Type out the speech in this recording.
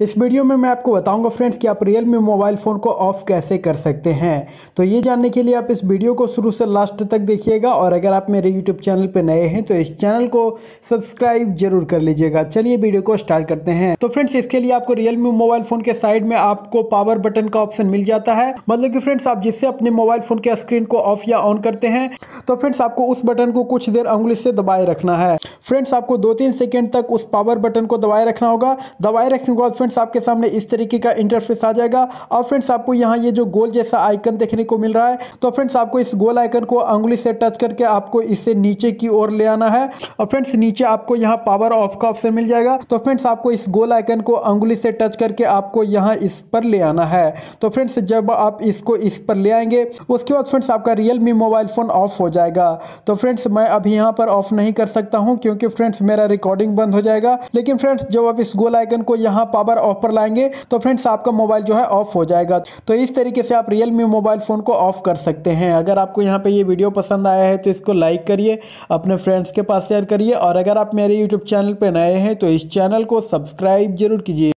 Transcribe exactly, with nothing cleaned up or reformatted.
इस वीडियो में मैं आपको बताऊंगा फ्रेंड्स कि आप रियलमी मोबाइल फ़ोन को ऑफ़ कैसे कर सकते हैं। तो ये जानने के लिए आप इस वीडियो को शुरू से लास्ट तक देखिएगा और अगर आप मेरे यूट्यूब चैनल पर नए हैं तो इस चैनल को सब्सक्राइब जरूर कर लीजिएगा। चलिए वीडियो को स्टार्ट करते हैं। तो फ्रेंड्स इसके लिए आपको रियलमी मोबाइल फ़ोन के साइड में आपको पावर बटन का ऑप्शन मिल जाता है। मतलब कि फ्रेंड्स आप जिससे अपने मोबाइल फ़ोन के स्क्रीन को ऑफ या ऑन करते हैं तो फ्रेंड्स आपको उस बटन को कुछ देर उंगली से दबाए रखना है। फ्रेंड्स आपको दो तीन सेकेंड तक उस पावर बटन को दबाए रखना होगा। दबाए रखने के बाद फ्रेंड्स आपके सामने इस तरीके का इंटरफेस आ जाएगा और फ्रेंड्स आपको यहाँ ये जो गोल जैसा आइकन देखने को मिल रहा है तो फ्रेंड्स आपको इस गोल आइकन को उंगली से टच करके आपको इससे नीचे की ओर ले आना है और फ्रेंड्स नीचे आपको यहाँ पावर ऑफ का ऑप्शन मिल जाएगा। तो फ्रेंड्स आपको इस गोल आइकन को उंगली से टच करके आपको यहाँ इस पर ले आना है। तो फ्रेंड्स जब आप इसको इस पर ले आएंगे उसके बाद फ्रेंड्स आपका रियलमी मोबाइल फ़ोन ऑफ हो जाएगा। तो फ्रेंड्स मैं अभी यहाँ पर ऑफ नहीं कर सकता हूँ क्योंकि फ्रेंड्स मेरा रिकॉर्डिंग बंद हो जाएगा। लेकिन फ्रेंड्स जब आप इस गोल आइकन को यहाँ पावर ऑफ पर लाएंगे तो फ्रेंड्स आपका मोबाइल जो है ऑफ हो जाएगा। तो इस तरीके से आप रियलमी मोबाइल फ़ोन को ऑफ कर सकते हैं। अगर आपको यहाँ पे ये वीडियो पसंद आया है तो इसको लाइक करिए, अपने फ्रेंड्स के पास शेयर करिए और अगर आप मेरे यूट्यूब चैनल पर नए हैं तो इस चैनल को सब्सक्राइब जरूर कीजिए।